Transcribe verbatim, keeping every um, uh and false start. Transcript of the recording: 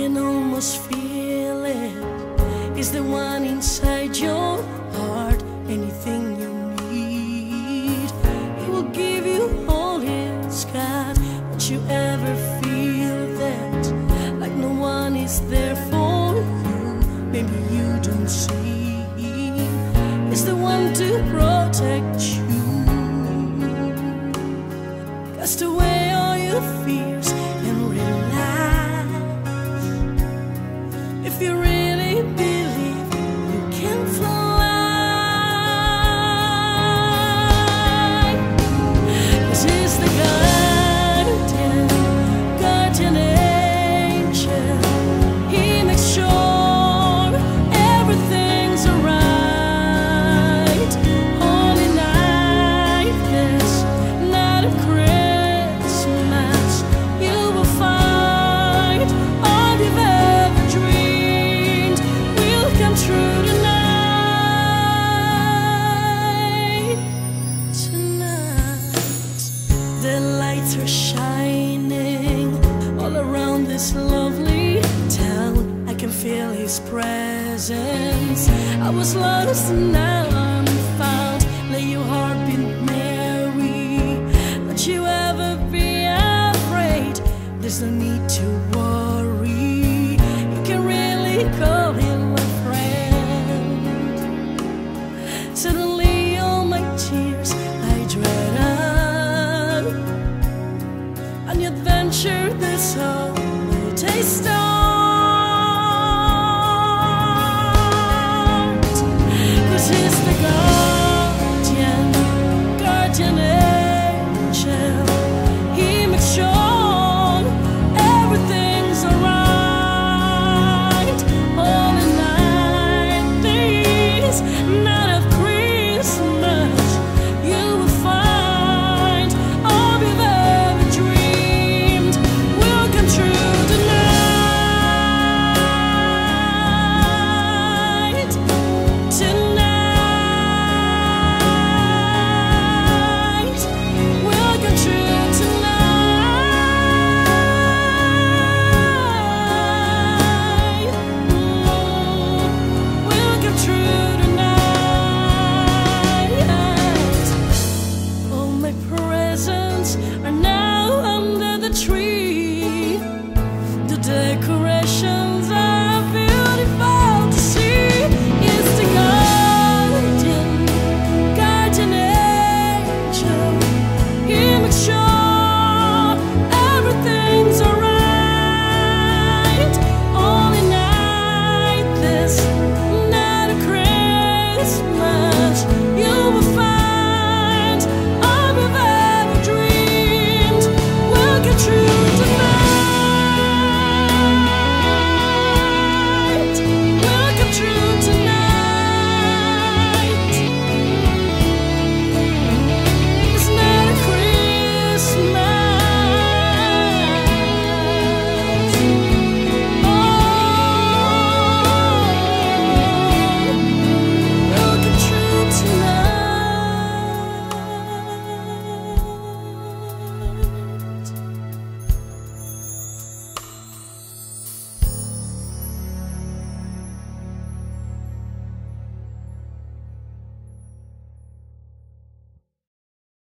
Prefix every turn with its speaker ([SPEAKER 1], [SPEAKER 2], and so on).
[SPEAKER 1] can almost feel it. It's the one inside your heart. Anything you need, He will give you all He's got. Don't you ever feel that, like no one is there for you? Maybe you don't see. It's the one to protect you. Cast away all your fears and relax. If you really believe you can fly, 'cause He's the guardian, guardian angel. He makes sure everything's alright. Holy night, this night of Christmas, you will find all you've ever dreamed will come true tonight. Tonight, the lights are shining all around this lovely town. I can feel His presence. I was lost and now I'm found. Let your heart beat merry. Don't you ever be afraid. There's no need to worry.